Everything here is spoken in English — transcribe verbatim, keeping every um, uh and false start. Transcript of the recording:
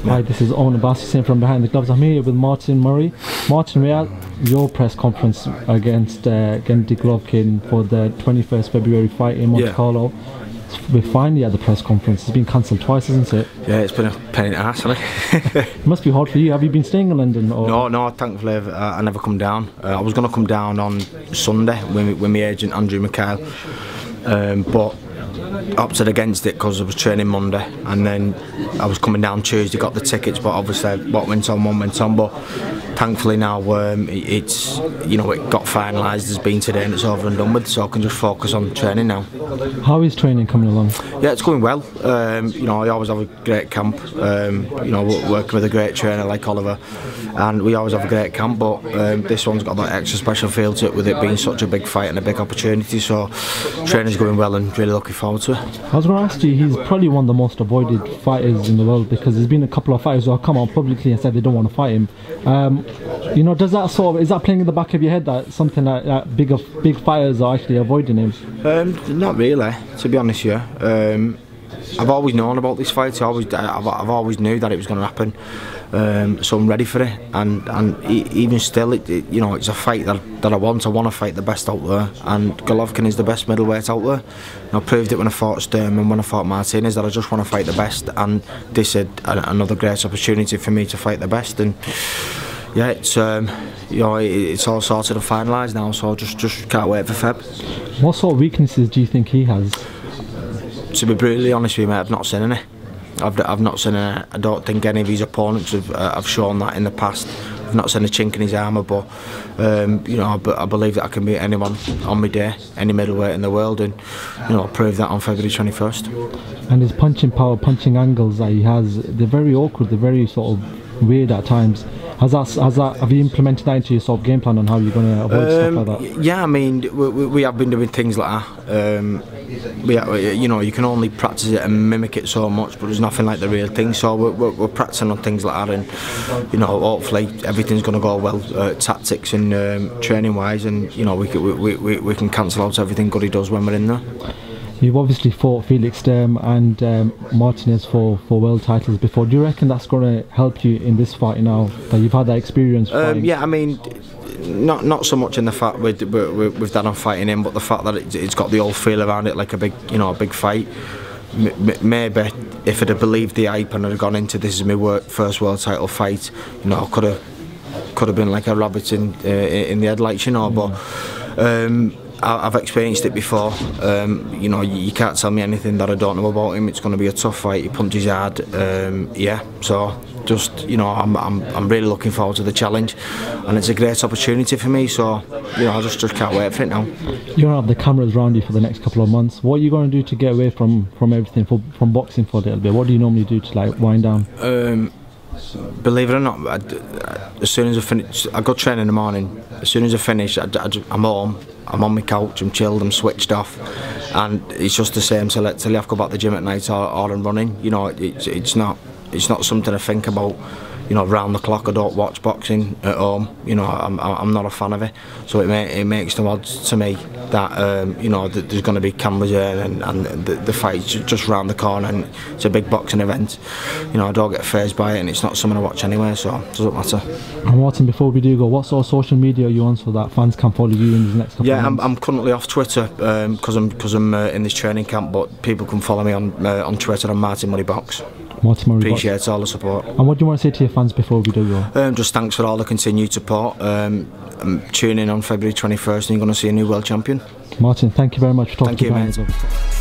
Hi, this is Owen Abbas Hussain from Behind the Gloves. I'm here with Martin Murray. Martin, we had your press conference against uh, Gennady Golovkin for the twenty-first February fight in Monte Carlo. We're finally at the press conference. It's been cancelled twice, isn't it? Yeah, it's been a pain in the ass, hasn't it? It must be hard for you. Have you been staying in London? Or? No, no, thankfully I've, uh, I never come down. Uh, I was going to come down on Sunday with, with my agent Andrew McKyle, um, but opted against it because I was training Monday, and then I was coming down Tuesday, got the tickets, but obviously what went on, one went on. But thankfully now um, it's, you know, it got finalised, it's been today and it's over and done with, so I can just focus on training now. How is training coming along? Yeah, it's going well. Um, you know, I always have a great camp, um, you know, working with a great trainer like Oliver, and we always have a great camp, but um, this one's got that extra special feel to it with it being such a big fight and a big opportunity, so training's going well and really looking forward to it. I was going to ask you, he's probably one of the most avoided fighters in the world, because there's been a couple of fighters who have come out publicly and said they don't want to fight him. Um, you know, does that sort of, is that playing in the back of your head that something like that big of big fighters are actually avoiding him? Um, not really, to be honest. Yeah, um, I've always known about this fight. I always, I've, I've always knew that it was going to happen. Um, so I'm ready for it, and and even still, it, it, you know, it's a fight that that I want. I want to fight the best out there, and Golovkin is the best middleweight out there. And I proved it when I fought Sturm and when I fought Martinez that I just want to fight the best, and this is another great opportunity for me to fight the best. And yeah, it's um, you know, it, it's all sorted and finalised now, so I just just can't wait for Feb. What sort of weaknesses do you think he has? To be brutally honest with you, mate, I've not seen any. I've, I've not seen a, I don't think any of his opponents have, uh, have shown that in the past. I've not seen a chink in his armour, but um, you know, I, I believe that I can beat anyone on my day, any middleweight in the world, and you know, I'll prove that on February twenty-first. And his punching power, punching angles that he has, they're very awkward, they're very sort of weird at times. Has that, has that, have you implemented that into your sort of game plan on how you're going to avoid um, stuff like that? Yeah, I mean, we, we have been doing things like that. Um, we, you know, you can only practice it and mimic it so much, but there's nothing like the real thing. So we're, we're, we're practicing on things like that, and you know, hopefully everything's going to go well, uh, tactics and um, training wise, and you know, we, we, we, we can cancel out everything good he does when we're in there. You've obviously fought Felix Sturm and um, Martinez for, for world titles before. Do you reckon that's going to help you in this fight now, that you've had that experience? Um, yeah, I mean, not not so much in the fact with with, with that I'm fighting him, but the fact that it, it's got the old feel around it, like a big, you know, a big fight. M maybe if I'd have believed the hype and I'd have gone into this as my work, first world title fight, you know, I could have could have been like a rabbit in uh, in the headlights, you know, but. Um, I've experienced it before. Um, you know, you can't tell me anything that I don't know about him. It's going to be a tough fight. He punches hard. Um, yeah, so just, you know, I'm I'm I'm really looking forward to the challenge, and it's a great opportunity for me. So you know, I just just can't wait for it now. You're gonna have the cameras around you for the next couple of months. What are you going to do to get away from from everything, for, from boxing for a little bit? What do you normally do to like wind down? Um, Believe it or not, I, as soon as I finish, I go train in the morning. As soon as I finish, I, I, I'm home. I'm on my couch, I'm chilled, I'm switched off, and it's just the same till, till you have to go back to the gym at night or, or I'm running. You know, it's it's not it's not something I think about. You know, round the clock. I don't watch boxing at home. You know, I'm I'm not a fan of it. So it may, it makes no odds to me that um, you know, that there's going to be cameras there, and, and the, the fight's just round the corner, and it's a big boxing event. You know, I don't get fazed by it, and it's not something I watch anyway, so it doesn't matter. And Martin, before we do go, what sort of social media are you on so that fans can follow you in the next couple yeah, of months? Yeah, I'm, I'm currently off Twitter because um, I'm because I'm uh, in this training camp, but people can follow me on uh, on Twitter on Martin Murray Box. Martin Murray Appreciate Box. all the support. And what do you want to say to your fans before we do go? Um, just thanks for all the continued support. Um, I'm tuning in on February twenty-first, and you're going to see a new world champion. Martin, thank you very much for talking thank to you, mate.